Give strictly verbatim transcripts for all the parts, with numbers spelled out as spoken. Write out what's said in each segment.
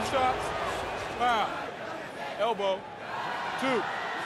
shots. Foul. Elbow. Two.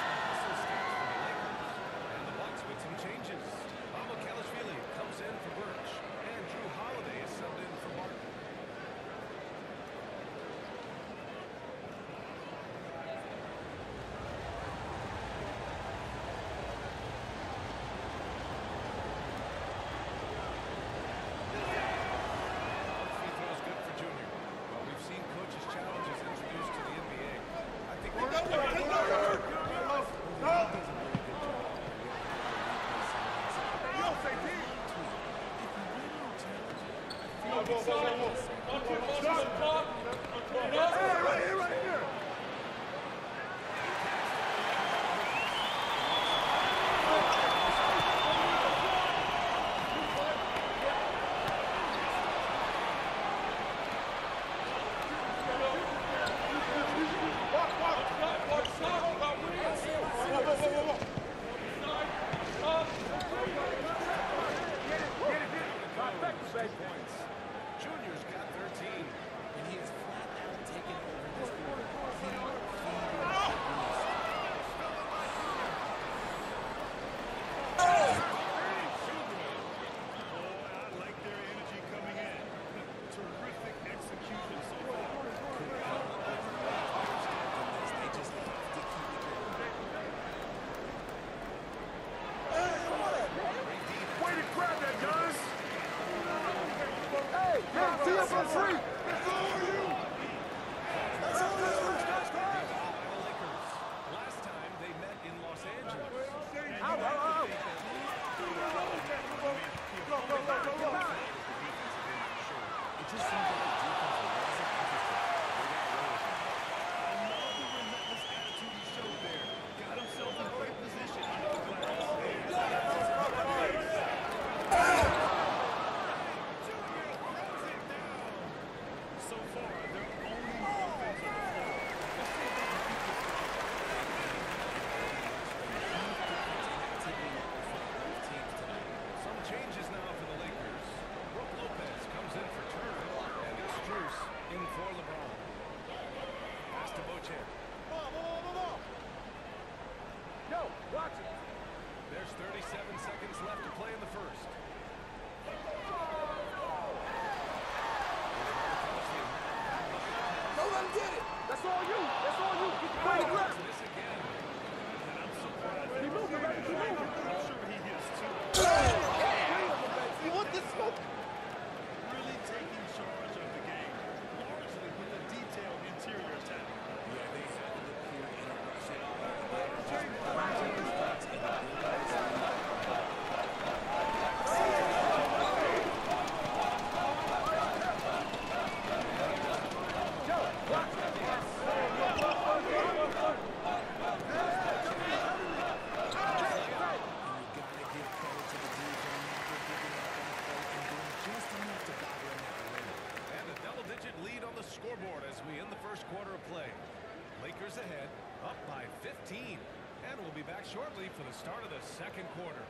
Scoreboard as we end the first quarter of play. Lakers ahead, up by fifteen. And we'll be back shortly for the start of the second quarter.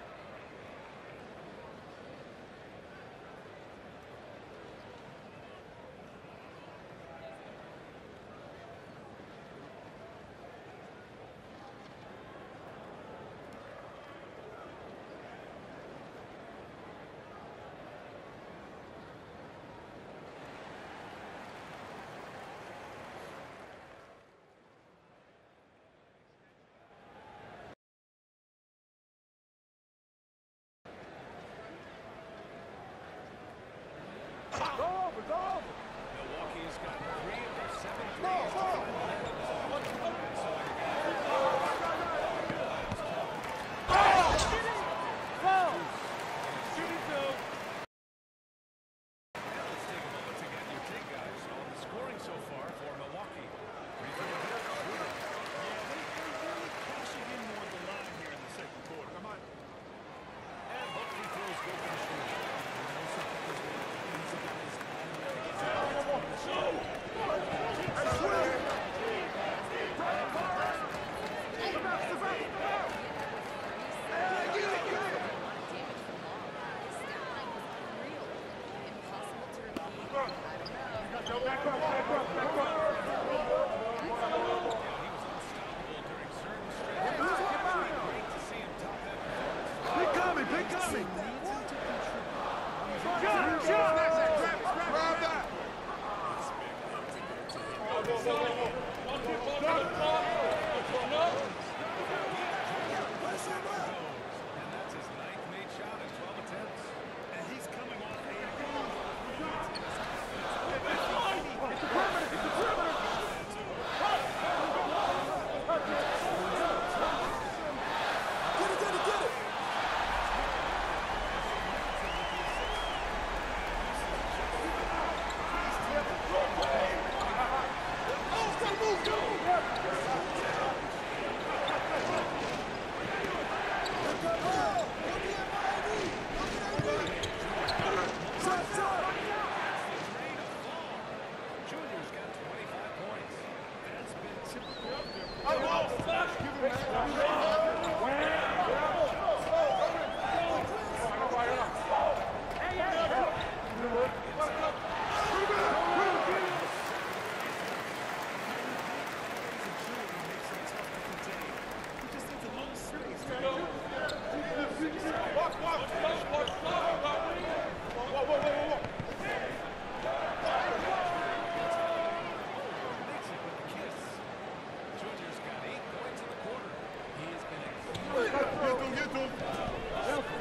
Milwaukee's got three of their seven threes to find the net. Let's take a moment to get your take, guys, on the scoring so far for Milwaukee. Free throw here for Schroeder. Yeah, they, they're really cashing in more of the line here in the second quarter. Come on. And both free throws go for the Schroeder. Hey, unstoppable during certain stretches. Great to see him top that performance. Big coming, big coming. Grab that. And that's his ninth made shot in twelve attempts. And he's coming off a Junior's got twenty-five points. That's been typical of their He just needs a little space to go. Watch, watch, watch, watch, watch. Whoa, whoa, whoa, whoa, whoa. Makes it with a kiss. Junior's got eight points in the quarter. He has been a key. Get him, get him.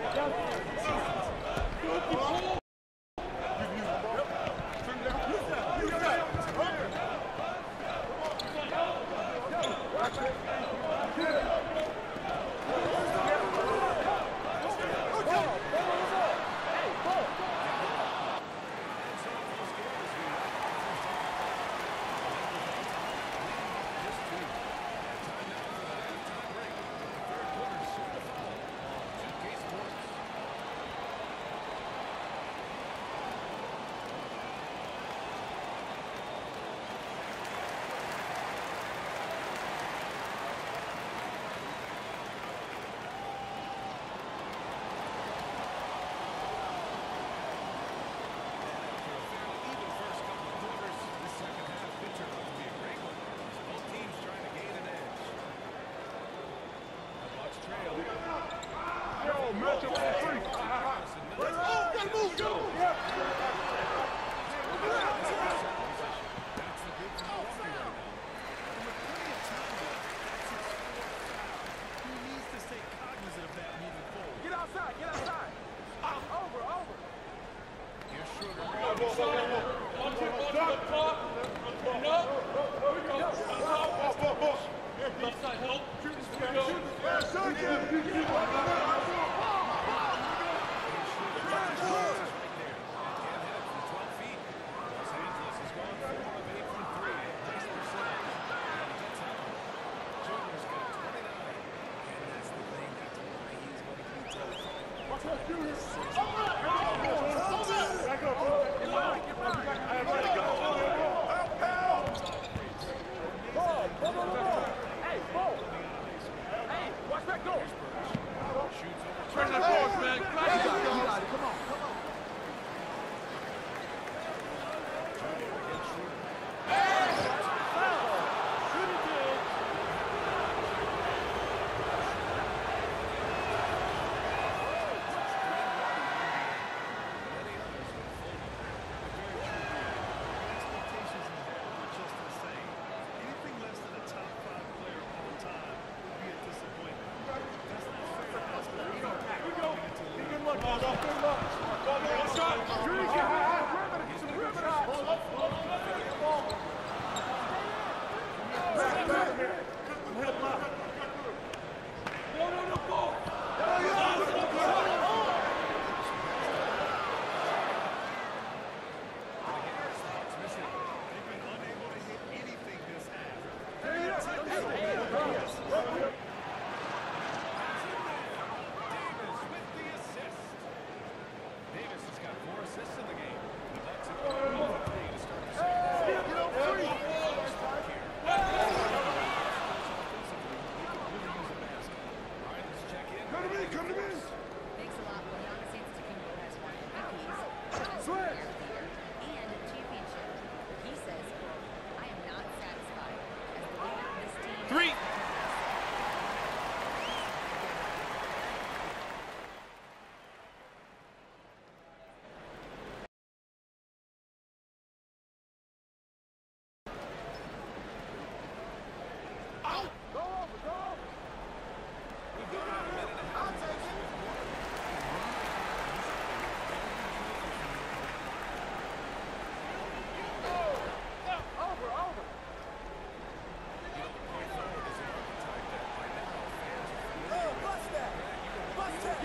And a championship. He says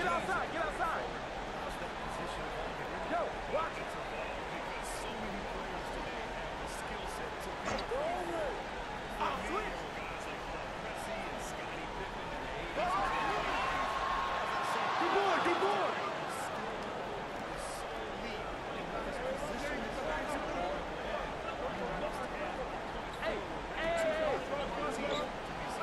Get outside, get outside. How's that position evolving? Yo, watch it. It's evolved because so many players today have the skill set to be Ah, switch. guys like Pressey and Scottie Pippen in the eighties. Good boy, good boy. Hey, hey, hey, hey.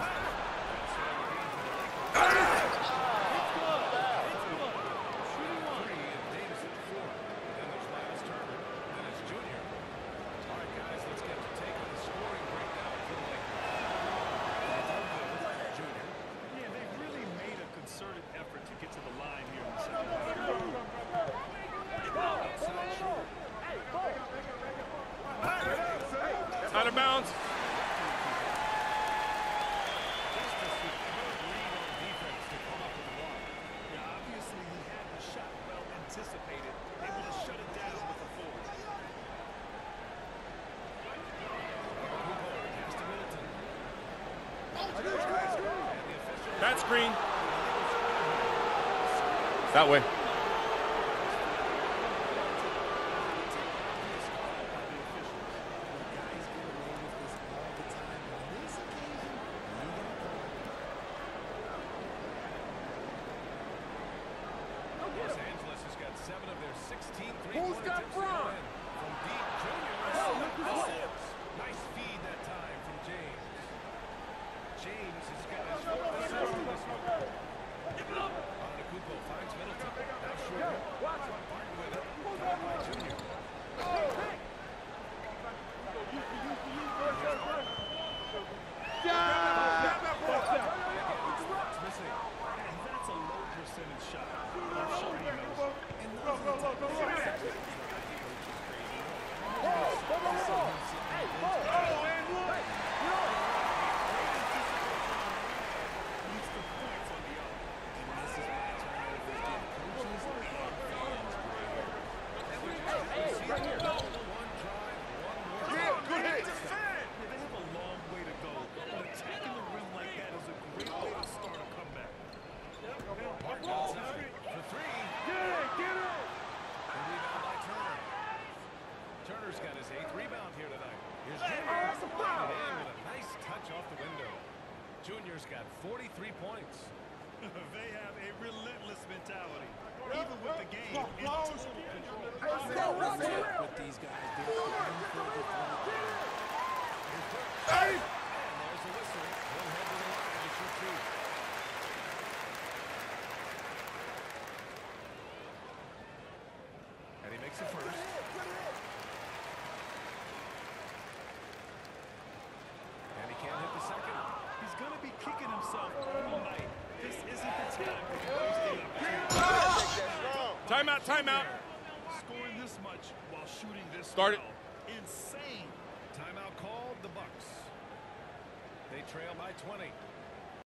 Out of bounds. Obviously, he had the shot well anticipated, able to shut it down with the force. That screen. That way. Los Angeles has got seven of their sixteen Who's three-point got attempts to go Bron? in. From deep, Junior. Oh, look who's Oh, there. nice feed that time from James. James has got his fourth assist in this one. Antetokounmpo finds Middleton. Now Schroeder. Barton with it. Fouled by Junior. It's missing. That's a low percentage shot. I'm sure he knows. Needs the points on the up. One drive, one more. Yeah, good hit. Yeah, they have a long way to go, but attacking the rim like that is a great way to start a comeback. Barton outside for three. Get it, get it. The rebound by Turner. Turner's got his eighth rebound here tonight. Here's Junior. Oh, that's a foul. And with a nice touch off the window. Junior's got forty-three points. They have a relentless mentality, even with the game in total control. What these guys do. Hey. And there's a whistle. He'll head to the line to shoot two. And he makes it first. And he can't hit the second. He's going to be kicking himself all night. This isn't the time to be wasting opportunity. Timeout, timeout. Scoring this much while shooting this Start it. well. Insane. Timeout called the Bucks. They trail by twenty.